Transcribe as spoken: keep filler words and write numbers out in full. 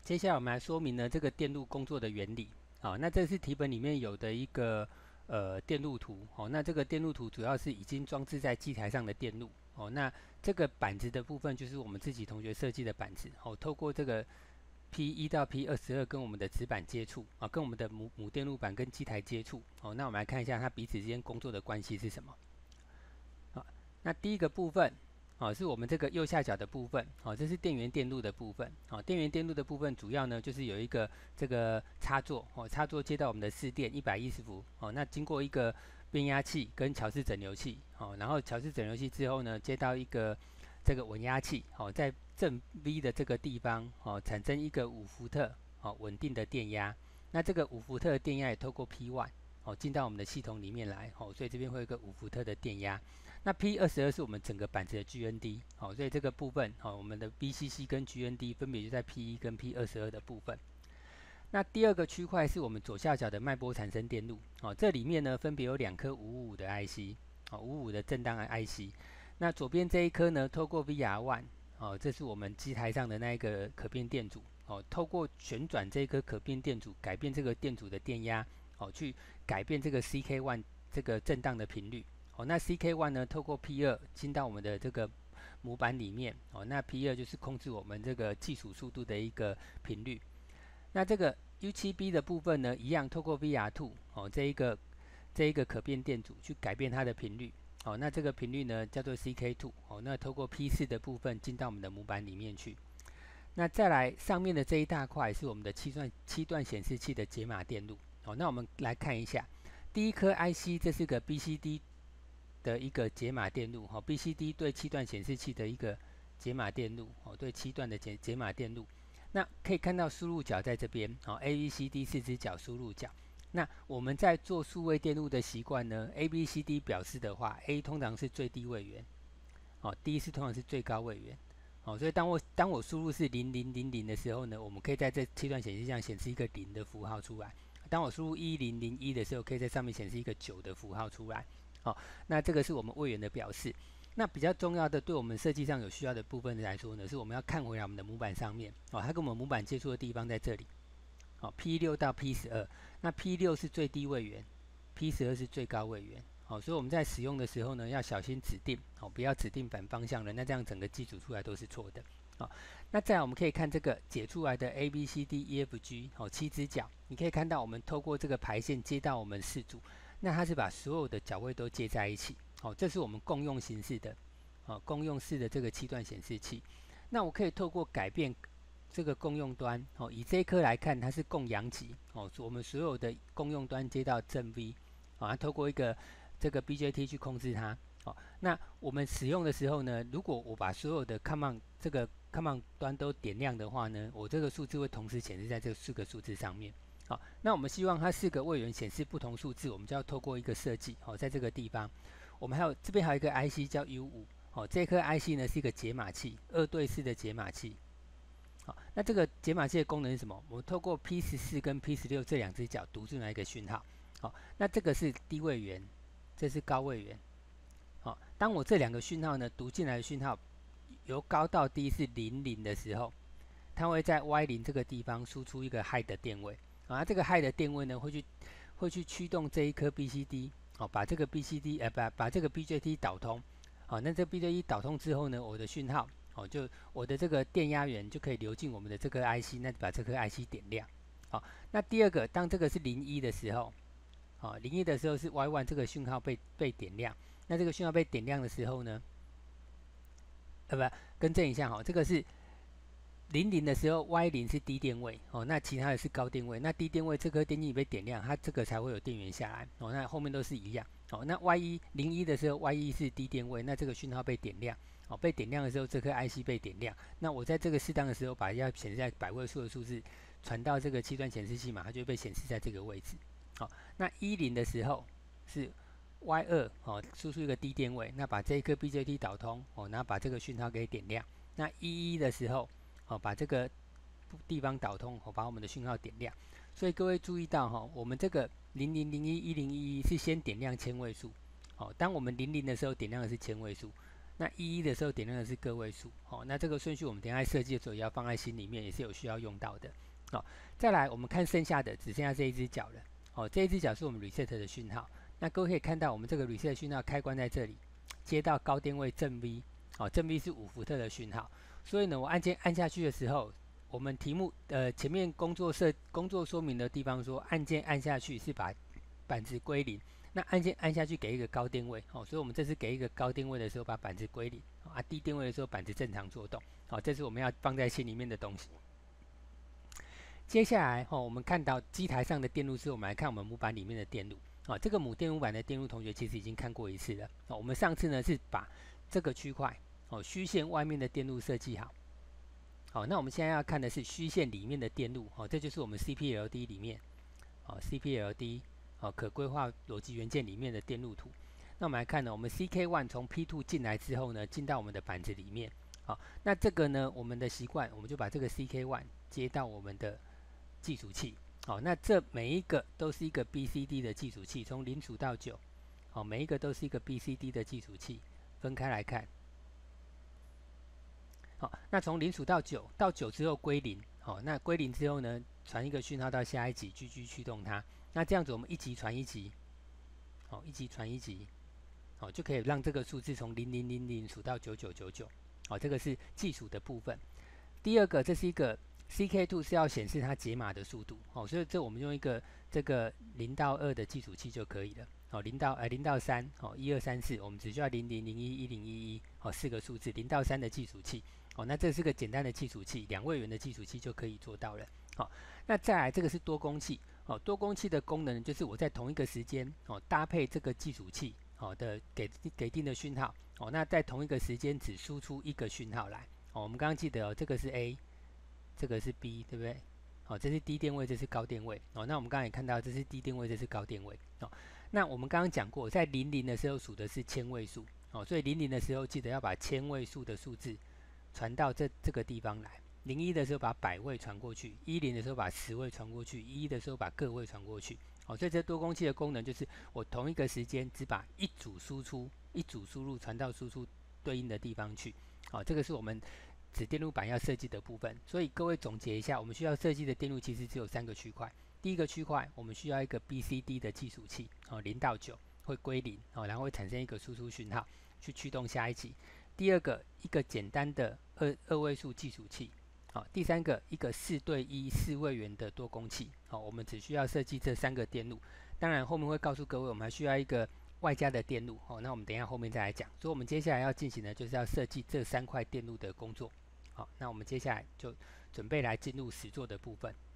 接下来我们来说明呢这个电路工作的原理。好，那这是题本里面有的一个呃电路图。哦，那这个电路图主要是已经装置在机台上的电路。哦，那这个板子的部分就是我们自己同学设计的板子。哦，透过这个 P 一 到 P 二十二跟我们的纸板接触啊，跟我们的母母电路板跟机台接触。哦，那我们来看一下它彼此之间工作的关系是什么。好，那第一个部分。哦，是我们这个右下角的部分。哦，这是电源电路的部分。哦，电源电路的部分主要呢就是有一个这个插座。哦，插座接到我们的市电一百一十伏。哦，那经过一个变压器跟桥式整流器。哦，然后桥式整流器之后呢，接到一个这个稳压器。哦，在正 V 的这个地方。哦，产生一个五伏特。哦，稳定的电压。那这个五伏特的电压也透过 P 一 哦进到我们的系统里面来。哦，所以这边会有一个五伏特的电压。那 P 二十二是我们整个板子的 G N D。好，所以这个部分，好，我们的 V C C 跟 G N D 分别就在 P 一 跟 P 二十二的部分。那第二个区块是我们左下角的脉波产生电路。哦，这里面呢分别有两颗五五五的 I C。哦，五五五的震荡 I C。那左边这一颗呢，透过 V R 一。哦，这是我们机台上的那一个可变电阻。哦，透过旋转这一颗可变电阻，改变这个电阻的电压。哦，去改变这个 C K 一 这个震荡的频率。哦，那 C K 一 呢，透过 P 二 进到我们的这个模板里面。哦，那 P 二 就是控制我们这个计数速度的一个频率。那这个 U 七 B 的部分呢，一样透过 V R 二。哦，这一个这一个可变电阻去改变它的频率。哦，那这个频率呢叫做 C K 二。哦，那透过 P 四 的部分进到我们的模板里面去。那再来上面的这一大块是我们的七段七段显示器的解码电路。哦，那我们来看一下第一颗 I C， 这是个 B C D。的一个解码电路。哦，B C D 对七段显示器的一个解码电路。哦，对七段的解解码电路。那可以看到输入角在这边。哦，A B C D 四只角输入角。那我们在做数位电路的习惯呢 ，A B C D 表示的话 ，A 通常是最低位元。哦 ，D 是通常是最高位元。哦，所以当我当我输入是零零零零的时候呢，我们可以在这七段显示器上显示一个零的符号出来。当我输入一零零一的时候，可以在上面显示一个九的符号出来。哦，那这个是我们位元的表示。那比较重要的，对我们设计上有需要的部分来说呢，是我们要看回来我们的模板上面。哦，它跟我们模板接触的地方在这里。哦 ，P 六 到 P 十二，那 P 六 是最低位元 ，P 十二 是最高位元。好，所以我们在使用的时候呢，要小心指定。哦，不要指定反方向了，那这样整个机组出来都是错的。好，那再来我们可以看这个解出来的 A B C D E F G。哦，七只角，你可以看到我们透过这个排线接到我们四组。那它是把所有的角位都接在一起。好，这是我们共用形式的。好，共用式的这个七段显示器。那我可以透过改变这个共用端。哦，以这一颗来看，它是共阳极。哦，我们所有的共用端接到正 V。啊，透过一个这个 B J T 去控制它。哦，那我们使用的时候呢，如果我把所有的 command 这个 command 端都点亮的话呢，我这个数字会同时显示在这四个数字上面。好，那我们希望它四个位元显示不同数字，我们就要透过一个设计。好，在这个地方，我们还有这边还有一个 I C 叫 U 五。好，这颗 I C 呢是一个解码器，二对式的解码器。好，那这个解码器的功能是什么？我们透过 P 十四 跟 P 十六 这两只角读出来一个讯号。好，那这个是低位元，这是高位元。好，当我这两个讯号呢读进来的讯号由高到低是零零的时候，它会在 Y 零这个地方输出一个 high 的电位。啊，这个 high 的电位呢会去会去驱动这一颗 B C D。好，把这个 B C D 呃把把这个 B J T 导通。好，那这 B J T 导通之后呢，我的讯号哦就我的这个电压源就可以流进我们的这颗 I C， 那把这颗 I C 点亮。好，那第二个，当这个是零一的时候。好，零一的时候是 Y 一 这个讯号被被点亮。那这个讯号被点亮的时候呢，呃不，更正一下哈，这个是零零的时候 ，Y 零是低电位哦，那其他的是高电位。那低电位这颗电晶体被点亮，它这个才会有电源下来哦。那后面都是一样哦。那 Y 一零一的时候 ，Y 一是低电位，那这个讯号被点亮哦，被点亮的时候，这颗 I C 被点亮。那我在这个适当的时候，把要显示在百位数的数字传到这个七段显示器嘛，它就会被显示在这个位置。好，那一零的时候是 Y 二哦，输出一个低电位，那把这一颗 B J T 导通哦，然后把这个讯号给点亮。那一一的时候。哦，把这个地方导通，哦，把我们的讯号点亮。所以各位注意到哈、哦，我们这个零零零一一零一一是先点亮千位数。哦，当我们零零的时候点亮的是千位数， 那一一的时候点亮的是个位数，哦，那这个顺序我们等一下设计的时候也要放在心里面，也是有需要用到的，哦。再来，我们看剩下的，只剩下这一只脚了，哦，这一只脚是我们 reset 的讯号。那各位可以看到，我们这个 reset 讯号开关在这里，接到高电位正 V， 哦，正 V 是五伏特的讯号，所以呢，我按键按下去的时候，我们题目呃前面工作设工作说明的地方说，按键按下去是把板子归零。那按键按下去给一个高电位，哦，所以我们这次给一个高电位的时候，把板子归零，啊，低电位的时候板子正常做动，好，这是我们要放在心里面的东西。接下来，哦，我们看到机台上的电路是，我们来看我们模板里面的电路，啊，这个母电路板的电路，同学其实已经看过一次了，啊，我们上次呢是把这个区块，哦，虚线外面的电路设计好，好，那我们现在要看的是虚线里面的电路，哦，这就是我们 C P L D 里面，哦 ，C P L D。哦，可规划逻辑元件里面的电路图。那我们来看呢，我们 C K 一 从 P 二 进来之后呢，进到我们的板子里面。好，那这个呢，我们的习惯，我们就把这个 C K 一 接到我们的计数器。好，那这每一个都是一个 B C D 的计数器，从零数到九，好，每一个都是一个 B C D 的计数器。分开来看。好，那从零数到九，到九之后归零。好，那归零之后呢，传一个讯号到下一级，继续驱动它。那这样子，我们一级传一级，好，一级传一级，好，就可以让这个数字从零零零零数到九九九九，好，这个是计数的部分。第二个，这是一个 C K 二 是要显示它解码的速度，好，所以这我们用一个这个零到二的计数器就可以了，好，零到呃零到三，好，一二三四，我们只需要零零零一一零一一，好，四个数字，零到三的计数器，好，那这是个简单的计数器，两位元的计数器就可以做到了，好，那再来这个是多工器。哦，多工器的功能就是我在同一个时间哦搭配这个计数器哦的给给定的讯号哦，那在同一个时间只输出一个讯号来哦。我们刚刚记得哦，这个是 A， 这个是 B， 对不对？哦，这是低电位，这是高电位哦。那我们刚刚也看到，这是低电位，这是高电位哦。那我们刚刚讲过，在零零的时候数的是千位数哦，所以零零的时候记得要把千位数的数字传到这这个地方来。零一的时候把百位传过去，一零的时候把十位传过去，一一的时候把个位传过去。好，所以这多工器的功能就是我同一个时间只把一组输出、一组输入传到输出对应的地方去。好，这个是我们子电路板要设计的部分。所以各位总结一下，我们需要设计的电路其实只有三个区块。第一个区块，我们需要一个 B C D 的计数器，哦，零到九会归零，哦，然后会产生一个输出讯号，去驱动下一级。第二个，一个简单的二二位数计数器。好，第三个一个四对一四位元的多工器，好，我们只需要设计这三个电路。当然后面会告诉各位，我们还需要一个外加的电路，好，那我们等一下后面再来讲。所以我们接下来要进行的就是要设计这三块电路的工作。好，那我们接下来就准备来进入实作的部分。